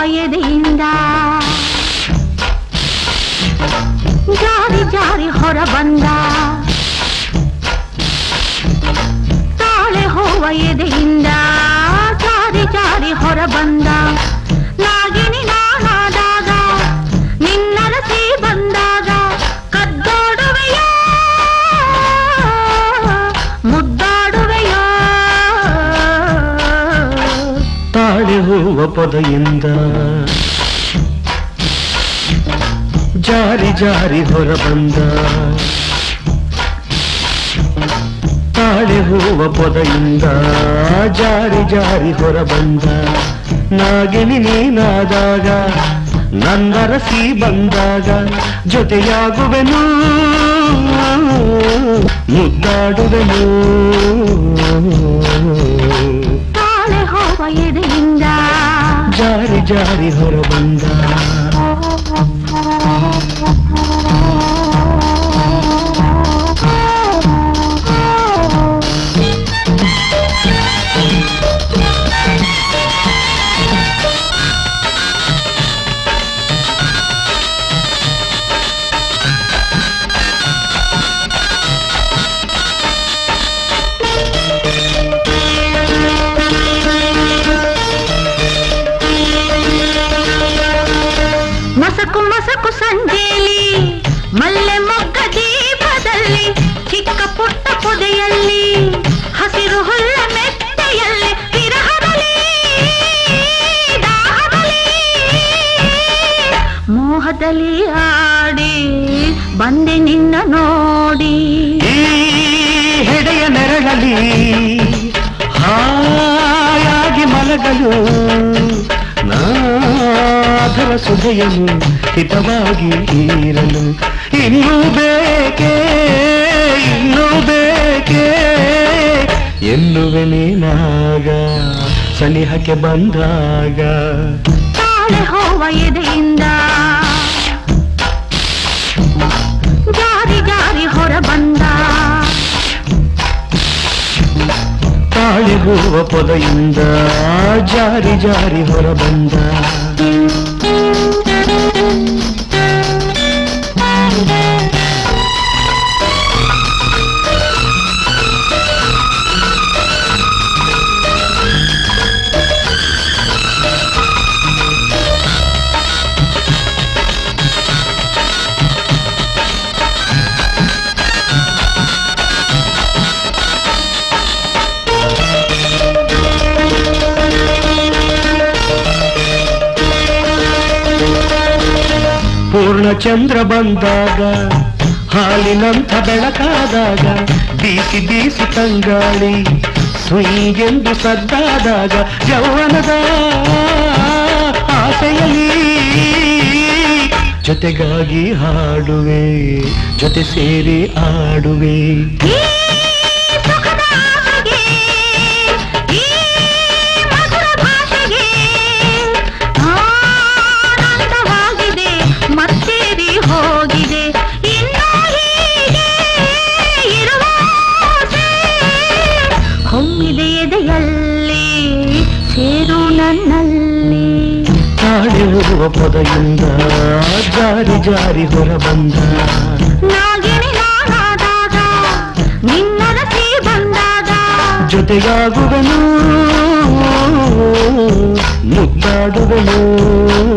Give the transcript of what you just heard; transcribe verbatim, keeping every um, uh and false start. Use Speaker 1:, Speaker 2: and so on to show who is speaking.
Speaker 1: ಎದೆಯಿಂದ ಜಾರಿ ಜಾರಿ ಹೊರ ಬಂದ ತಾಳೆ ಹೋವ ಎದೆಯಿಂದ ಜಾರಿ ಜಾರಿ ಹೊರ ಬಂದ ನಾಗಿನಿ ನಾನಾದಾಗ ನಿನ್ನರಸಿ ಬಂದಾಗ ಕದ್ದೋಡುವೆಯೋ ಮುದ್ದಾಡುವೆಯೋ
Speaker 2: ತಾಳೆ ಹೂವ ಪೊದೆಯಿಂದ ಜಾರಿ ಜಾರಿ ಹೊರ ಬಂದ ತಾಳೆ ಹೂವ ಪೊದೆಯಿಂದ ಜಾರಿ ಜಾರಿ ಹೊರ ಬಂದ ನಾಗಿನಿ ನೀನಾದಾಗ ನನ್ನರಸಿ ಬಂದಾಗ ಜೊತೆಯಾಗುವೆನು ಮುದ್ದಾಡುವೆನು
Speaker 1: ತಾಳೆ ಹೂವ ಎದೆಯಿಂದ
Speaker 2: ಜಾರಿ ಜಾರಿ ಹೊರ ಬಂದ
Speaker 1: ಮಸಕು ಮಸಕು ಸಂಜೆಯಲ್ಲಿ ಮಲ್ಲೆ ಮೊಗ್ಗ ದೀಪದಲ್ಲಿ ಚಿಕ್ಕ ಪುಟ್ಟ ಪೊದೆಯಲ್ಲಿ ಹಸಿರು ಹುಲ್ಲ ಮೆತ್ತೆಯಲ್ಲಿ ವಿರಹದಲ್ಲಿ ದಾಹದಲ್ಲಿ ಮೋಹದಲ್ಲಿ ಆಡಿ ಬಂದೆ ನಿನ್ನ ನೋಡಿ
Speaker 2: ಈ ಹೆಡೆಯ ನೆರಳಲ್ಲಿ ಹಾಯಾಗಿ ಮಲಗಲು ನಾಧರ ಸುಧೆಯನ್ನು ಹಿತವಾಗಿ ಇರಲು ಇನ್ನೂ ಬೇಕೇ ಇನ್ನೂ ಬೇಕೇ ಎನ್ನುವೆ ನೀನಾಗ ಸನಿಹಕ್ಕೆ ಬಂದಾಗ
Speaker 1: ತಾಳೆ ಹೋವ ಎದೆಯಿಂದ ಜಾರಿ ಜಾರಿ ಹೊರ ಬಂದ
Speaker 2: ತಾಳೆ ಹೂವ ಪೊದೆಯಿಂದ ಜಾರಿ ಜಾರಿ ಹೊರ ಬಂದ ಪೂರ್ಣ ಚಂದ್ರ ಬಂದಾಗ ಹಾಲಿನಂಥ ಬೆಳಕಾದಾಗ ಬೀಸಿ ಬೀಸಿ ತಂಗಾಳಿ ಸುಯ್ಗೆಂದು ಸದ್ದಾದಾಗ ಯೌವನದ ಆಸೆಯಲ್ಲಿ ಜೊತೆಗಾಗಿ ಹಾಡುವೆ ಜೊತೆ ಸೇರಿ ಆಡುವೆ
Speaker 1: ಹೋಗಿದೆ ಇನ್ನೂ ಹೀಗೆ ಇರುವ ಹೊಮ್ಮಿದೆ ಎದೆಯಲ್ಲಿ ಸೇರು ನನ್ನಲ್ಲಿ
Speaker 2: ತಾಳೆ ಹೂವ ಪೊದೆಯಿಂದ ಜಾರಿ ಜಾರಿ ಹೊರ ಬಂದ
Speaker 1: ನಾಗಿನಿ ನಾನಾದಾಗ ನಿನ್ನರಸಿ ಬಂದಾಗ
Speaker 2: ಜೊತೆಯಾಗುವೆನು ಮುದ್ದಾಡುವೆನು